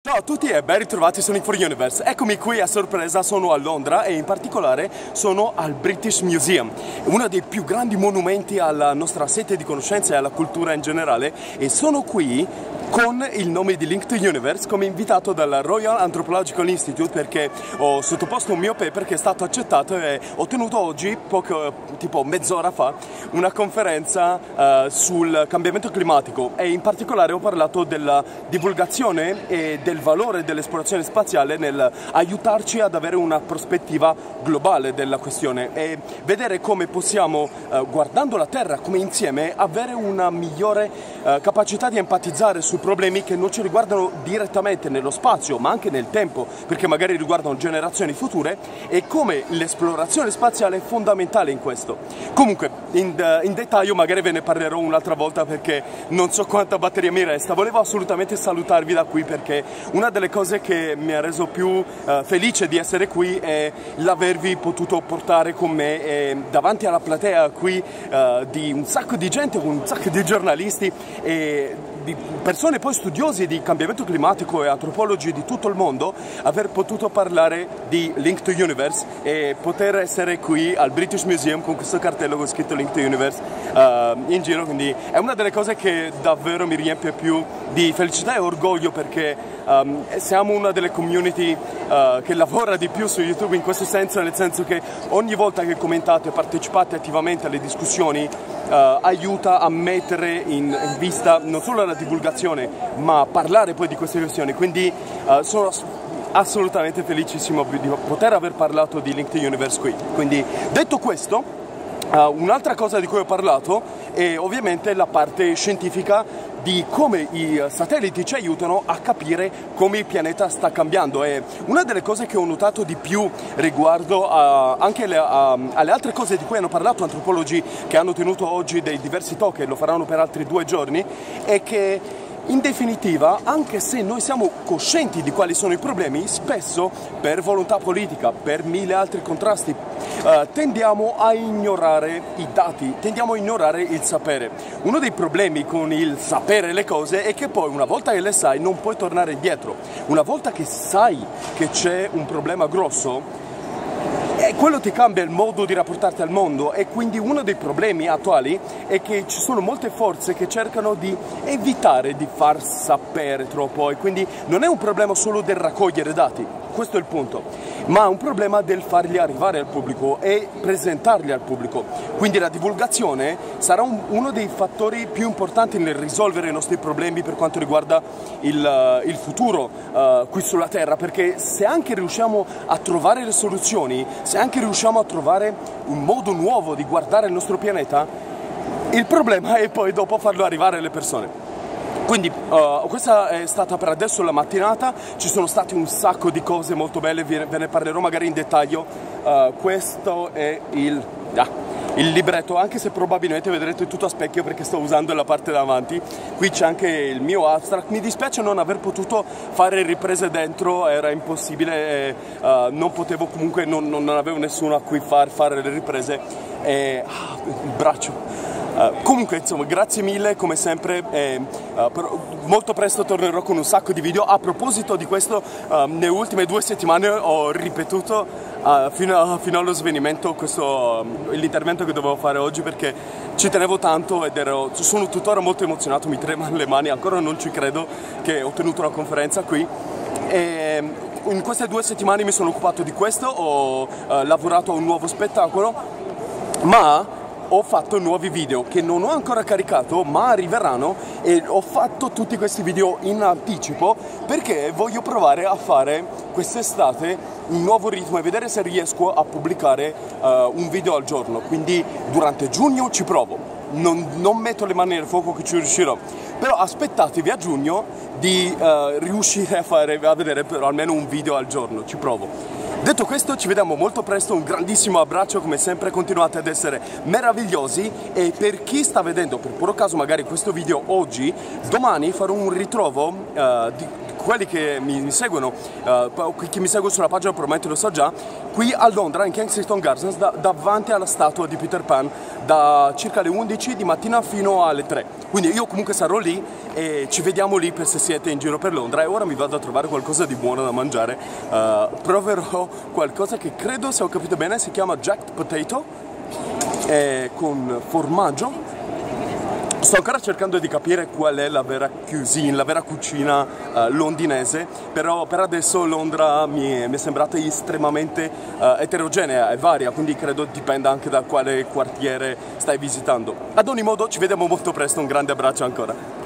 Ciao a tutti e ben ritrovati su Link for Universe. Eccomi qui a sorpresa, sono a Londra e in particolare sono al British Museum, uno dei più grandi monumenti alla nostra sete di conoscenza e alla cultura in generale, e sono qui con il nome di Link to Universe come invitato dal Royal Anthropological Institute perché ho sottoposto un mio paper che è stato accettato e ho tenuto oggi, tipo mezz'ora fa, una conferenza sul cambiamento climatico e in particolare ho parlato della divulgazione e del valore dell'esplorazione spaziale nel aiutarci ad avere una prospettiva globale della questione e vedere come possiamo, guardando la Terra come insieme, avere una migliore capacità di empatizzare su problemi che non ci riguardano direttamente nello spazio ma anche nel tempo, perché magari riguardano generazioni future, e come l'esplorazione spaziale è fondamentale in questo. Comunque in dettaglio magari ve ne parlerò un'altra volta perché non so quanta batteria mi resta. Volevo assolutamente salutarvi da qui perché una delle cose che mi ha reso più felice di essere qui è l'avervi potuto portare con me davanti alla platea qui di un sacco di gente, un sacco di giornalisti e di persone poi studiosi di cambiamento climatico e antropologi di tutto il mondo, aver potuto parlare di Link to Universe e poter essere qui al British Museum con questo cartello con scritto Link to Universe in giro, quindi è una delle cose che davvero mi riempie più di felicità e orgoglio perché siamo una delle community che lavora di più su YouTube in questo senso, nel senso che ogni volta che commentate e partecipate attivamente alle discussioni aiuta a mettere in vista non solo la divulgazione ma parlare poi di queste questioni, quindi sono assolutamente felicissimo di poter aver parlato di Link to Universe qui. Quindi detto questo, un'altra cosa di cui ho parlato è ovviamente la parte scientifica di come i satelliti ci aiutano a capire come il pianeta sta cambiando. E una delle cose che ho notato di più riguardo anche alle altre cose di cui hanno parlato antropologi che hanno tenuto oggi dei diversi talk e lo faranno per altri 2 giorni, è che in definitiva, anche se noi siamo coscienti di quali sono i problemi, spesso per volontà politica, per 1000 altri contrasti, tendiamo a ignorare i dati, tendiamo a ignorare il sapere. Uno dei problemi con il sapere le cose è che poi una volta che le sai non puoi tornare indietro. Una volta che sai che c'è un problema grosso, quello ti cambia il modo di rapportarti al mondo, e quindi uno dei problemi attuali è che ci sono molte forze che cercano di evitare di far sapere troppo, e quindi non è un problema solo del raccogliere dati, questo è il punto, ma è un problema del farli arrivare al pubblico e presentarli al pubblico. Quindi la divulgazione sarà uno dei fattori più importanti nel risolvere i nostri problemi per quanto riguarda il futuro qui sulla Terra, perché se anche riusciamo a trovare le soluzioni, se anche riusciamo a trovare un modo nuovo di guardare il nostro pianeta, il problema è poi dopo farlo arrivare alle persone. Quindi questa è stata per adesso la mattinata, ci sono state un sacco di cose molto belle, ve ne parlerò magari in dettaglio. Questo è il libretto, anche se probabilmente vedrete tutto a specchio perché sto usando la parte davanti. Qui c'è anche il mio abstract, mi dispiace non aver potuto fare riprese dentro, era impossibile, non potevo, comunque non avevo nessuno a cui fare le riprese e il braccio. Comunque insomma grazie mille come sempre, molto presto tornerò con un sacco di video. A proposito di questo, nelle ultime 2 settimane ho ripetuto fino allo svenimento l'intervento che dovevo fare oggi perché ci tenevo tanto ed sono tuttora molto emozionato, mi tremano le mani, ancora non ci credo che ho tenuto una conferenza qui. E in queste 2 settimane mi sono occupato di questo, ho lavorato a un nuovo spettacolo, ma ho fatto nuovi video che non ho ancora caricato ma arriveranno, e ho fatto tutti questi video in anticipo perché voglio provare a fare quest'estate un nuovo ritmo e vedere se riesco a pubblicare un video al giorno. Quindi durante giugno ci provo, non metto le mani nel fuoco che ci riuscirò, però aspettatevi a giugno di riuscire a vedere però almeno un video al giorno, ci provo. Detto questo, ci vediamo molto presto, un grandissimo abbraccio, come sempre continuate ad essere meravigliosi, e per chi sta vedendo per puro caso magari questo video oggi, domani farò un ritrovo di quelli che mi seguono, chi mi segue sulla pagina probabilmente lo sa già, qui a Londra in Kensington Gardens davanti alla statua di Peter Pan da circa le 11 di mattina fino alle 3, quindi io comunque sarò lì e ci vediamo lì per se siete in giro per Londra. E ora mi vado a trovare qualcosa di buono da mangiare. Proverò qualcosa che credo, se ho capito bene, si chiama jacked potato con formaggio. Sto ancora cercando di capire qual è la vera cuisine, la vera cucina londinese, però per adesso Londra mi è sembrata estremamente eterogenea e varia, quindi credo dipenda anche da quale quartiere stai visitando. Ad ogni modo ci vediamo molto presto, un grande abbraccio ancora.